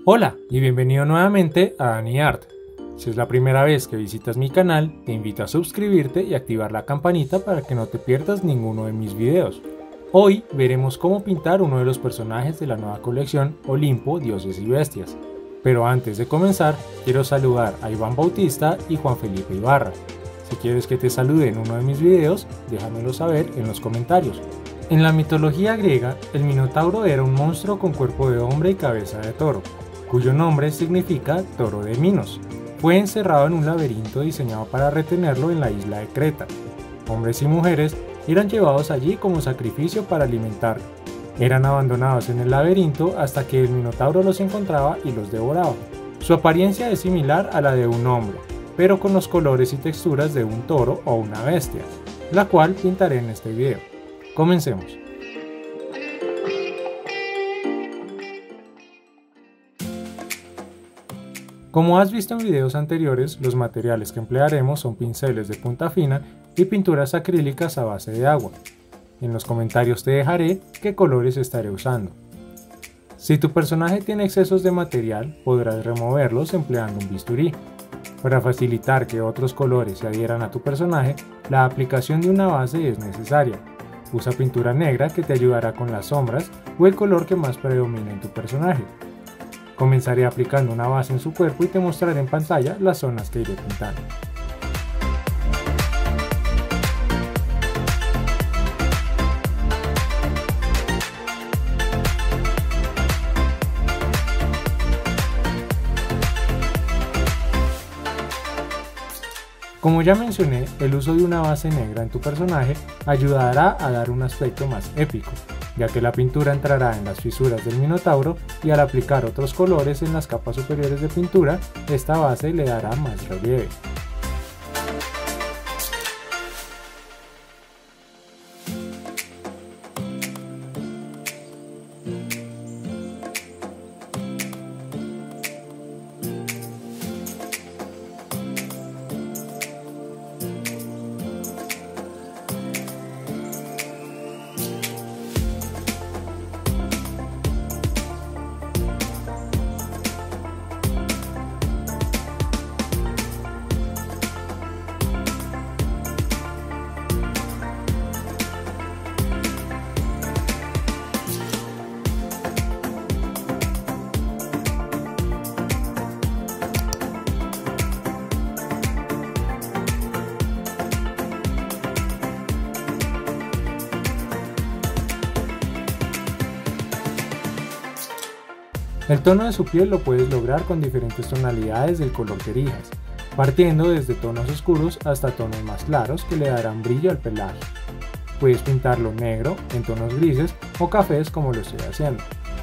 Hola y bienvenido nuevamente a Dani Art. Si es la primera vez que visitas mi canal, te invito a suscribirte y activar la campanita para que no te pierdas ninguno de mis videos. Hoy veremos cómo pintar uno de los personajes de la nueva colección Olimpo, Dioses y Bestias. Pero antes de comenzar, quiero saludar a Iván Bautista y Juan Felipe Ibarra. Si quieres que te salude en uno de mis videos, déjamelo saber en los comentarios. En la mitología griega, el Minotauro era un monstruo con cuerpo de hombre y cabeza de toro, cuyo nombre significa toro de Minos. Fue encerrado en un laberinto diseñado para retenerlo en la isla de Creta. Hombres y mujeres eran llevados allí como sacrificio para alimentarlo. Eran abandonados en el laberinto hasta que el Minotauro los encontraba y los devoraba. Su apariencia es similar a la de un hombre, pero con los colores y texturas de un toro o una bestia, la cual pintaré en este video. Comencemos. Como has visto en videos anteriores, los materiales que emplearemos son pinceles de punta fina y pinturas acrílicas a base de agua. En los comentarios te dejaré qué colores estaré usando. Si tu personaje tiene excesos de material, podrás removerlos empleando un bisturí. Para facilitar que otros colores se adhieran a tu personaje, la aplicación de una base es necesaria. Usa pintura negra que te ayudará con las sombras o el color que más predomina en tu personaje. Comenzaré aplicando una base en su cuerpo y te mostraré en pantalla las zonas que iré pintando. Como ya mencioné, el uso de una base negra en tu personaje ayudará a dar un aspecto más épico, ya que la pintura entrará en las fisuras del Minotauro y al aplicar otros colores en las capas superiores de pintura, esta base le dará más relieve. El tono de su piel lo puedes lograr con diferentes tonalidades del color que elijas, partiendo desde tonos oscuros hasta tonos más claros que le darán brillo al pelaje. Puedes pintarlo negro, en tonos grises o cafés como lo estoy haciendo.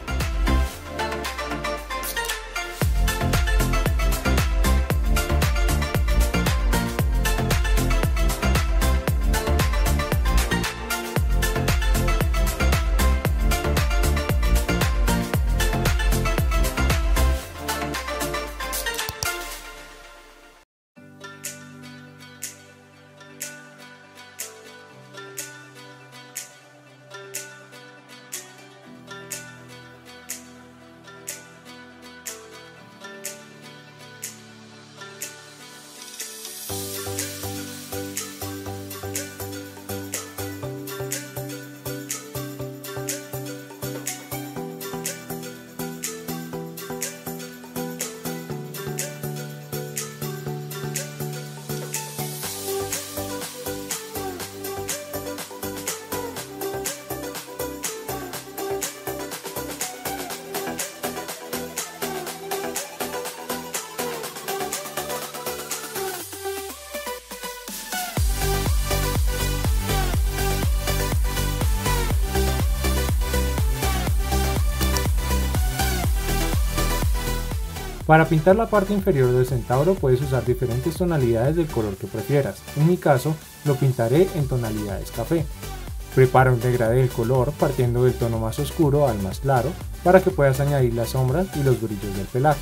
Para pintar la parte inferior del centauro puedes usar diferentes tonalidades del color que prefieras. En mi caso, lo pintaré en tonalidades café. Prepara un degradé del color partiendo del tono más oscuro al más claro para que puedas añadir las sombras y los brillos del pelaje.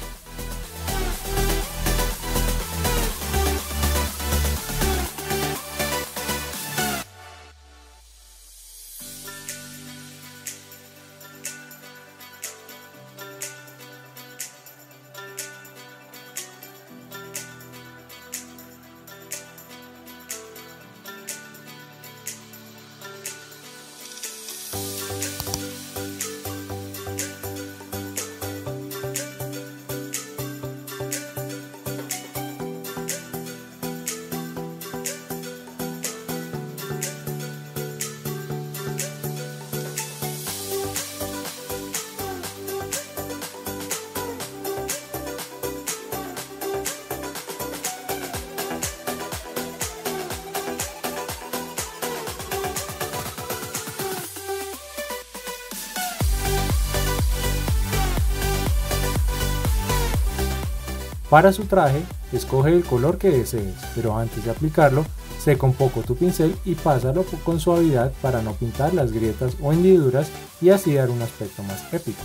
Para su traje, escoge el color que desees, pero antes de aplicarlo, seca un poco tu pincel y pásalo con suavidad para no pintar las grietas o hendiduras y así dar un aspecto más épico.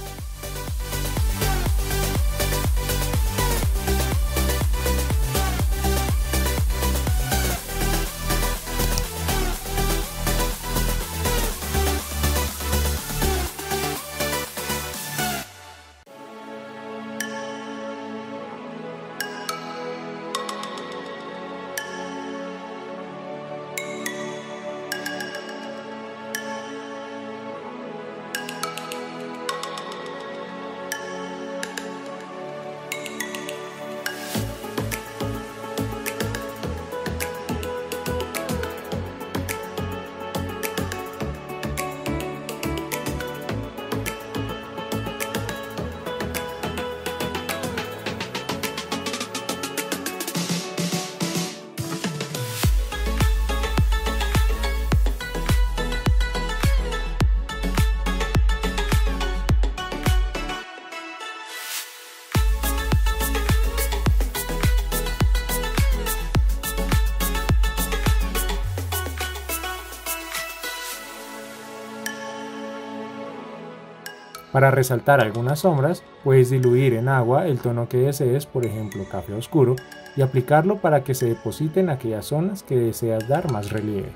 Para resaltar algunas sombras, puedes diluir en agua el tono que desees, por ejemplo café oscuro, y aplicarlo para que se deposite en aquellas zonas que deseas dar más relieve.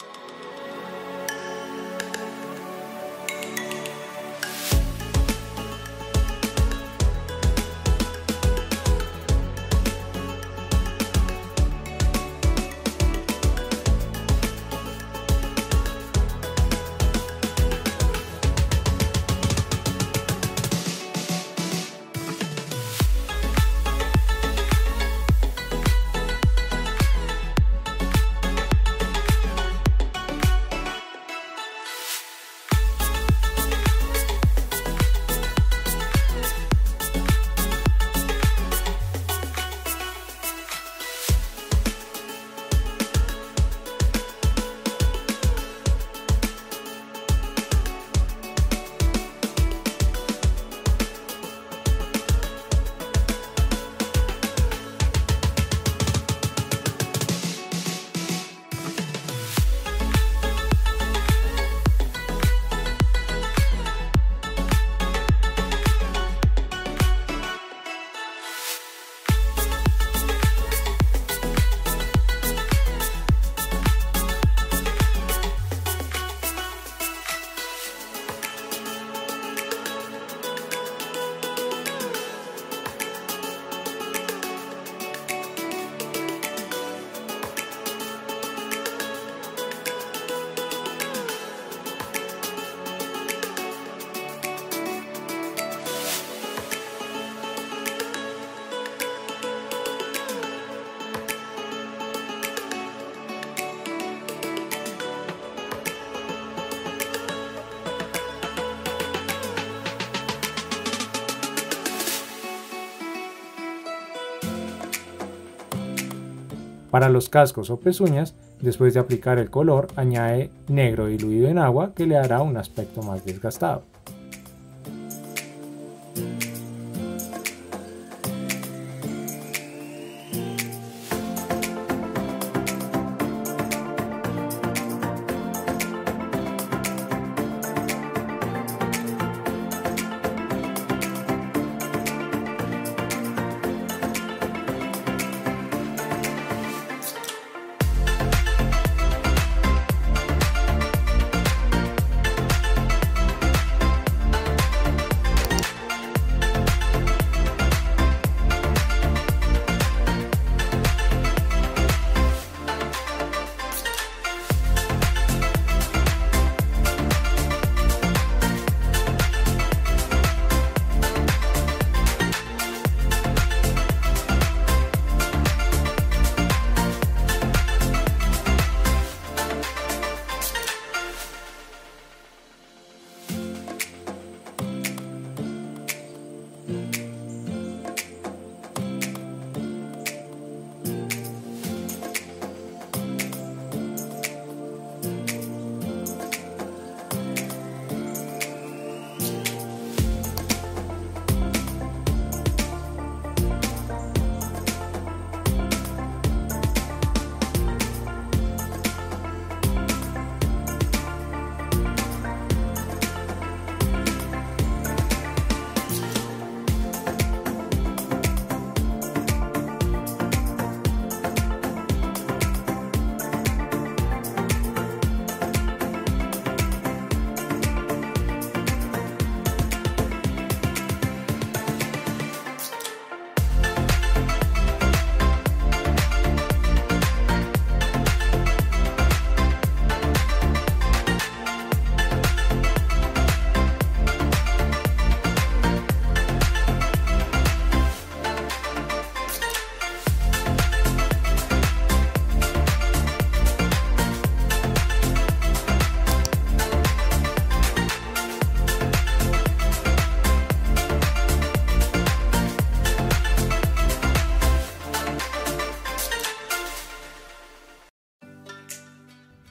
Para los cascos o pezuñas, después de aplicar el color, añade negro diluido en agua que le dará un aspecto más desgastado.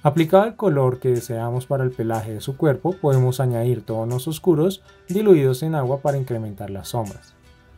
Aplicado el color que deseamos para el pelaje de su cuerpo, podemos añadir tonos oscuros diluidos en agua para incrementar las sombras.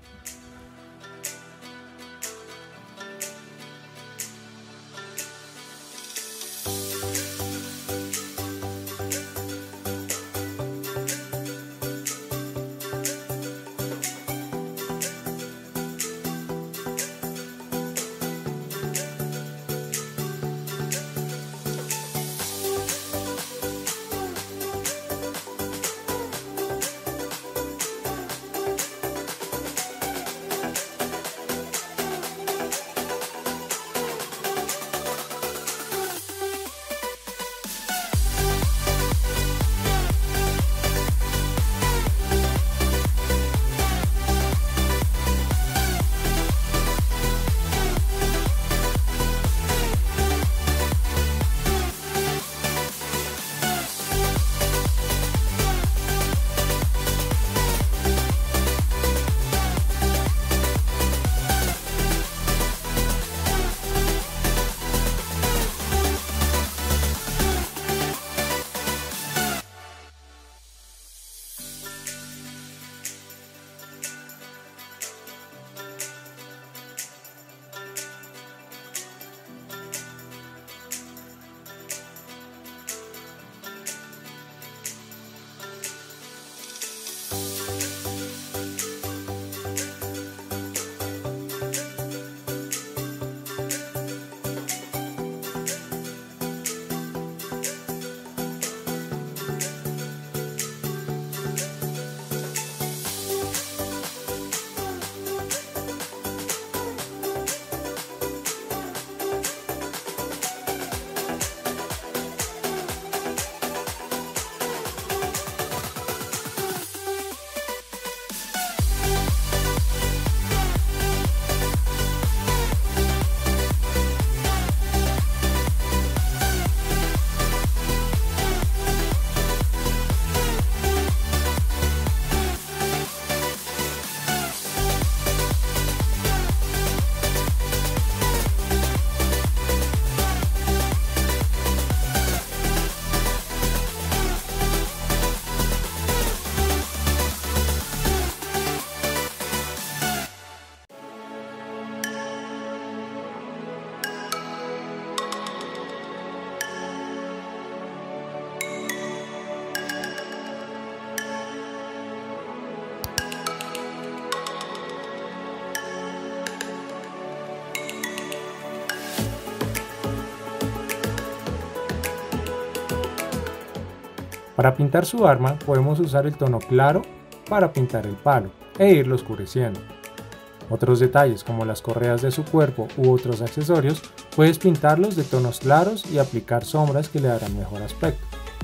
Para pintar su arma podemos usar el tono claro para pintar el palo e irlo oscureciendo. Otros detalles como las correas de su cuerpo u otros accesorios puedes pintarlos de tonos claros y aplicar sombras que le darán mejor aspecto.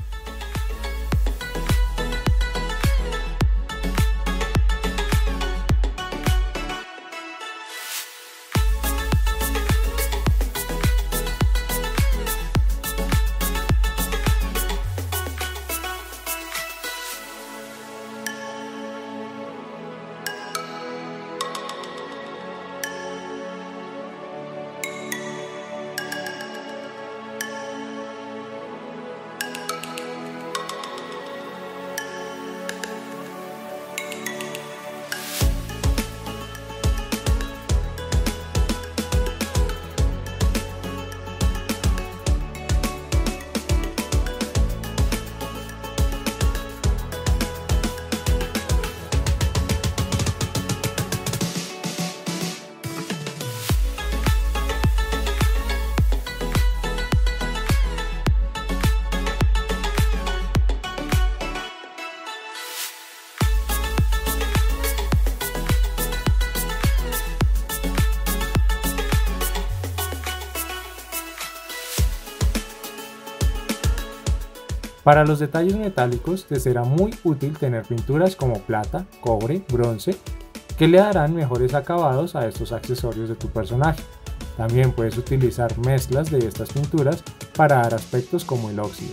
Para los detalles metálicos te será muy útil tener pinturas como plata, cobre, bronce, que le darán mejores acabados a estos accesorios de tu personaje. También puedes utilizar mezclas de estas pinturas para dar aspectos como el óxido.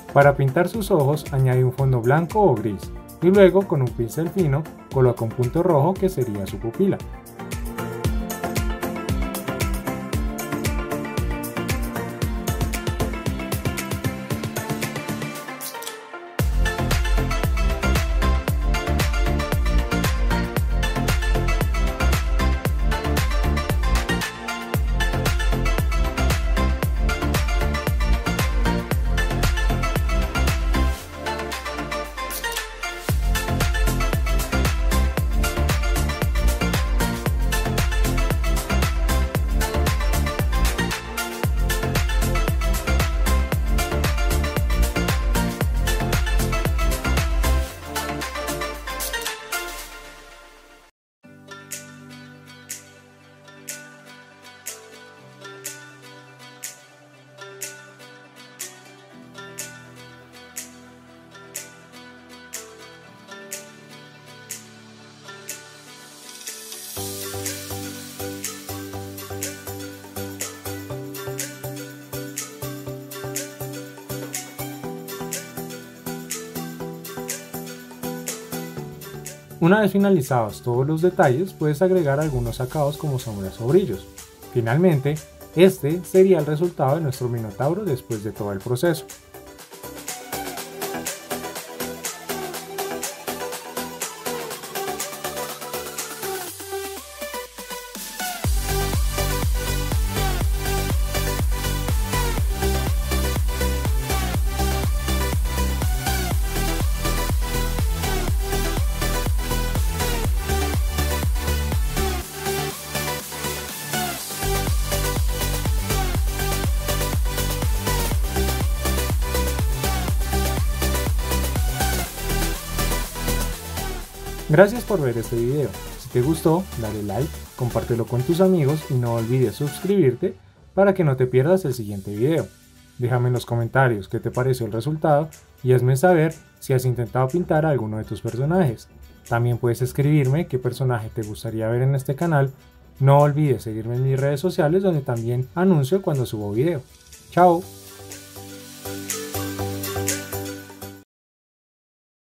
Para pintar sus ojos añade un fondo blanco o gris y luego con un pincel fino coloca un punto rojo que sería su pupila. Una vez finalizados todos los detalles, puedes agregar algunos acabados como sombras o brillos. Finalmente, este sería el resultado de nuestro minotauro después de todo el proceso. Gracias por ver este video. Si te gustó, dale like, compártelo con tus amigos y no olvides suscribirte para que no te pierdas el siguiente video. Déjame en los comentarios qué te pareció el resultado y hazme saber si has intentado pintar a alguno de tus personajes. También puedes escribirme qué personaje te gustaría ver en este canal. No olvides seguirme en mis redes sociales donde también anuncio cuando subo video. ¡Chao!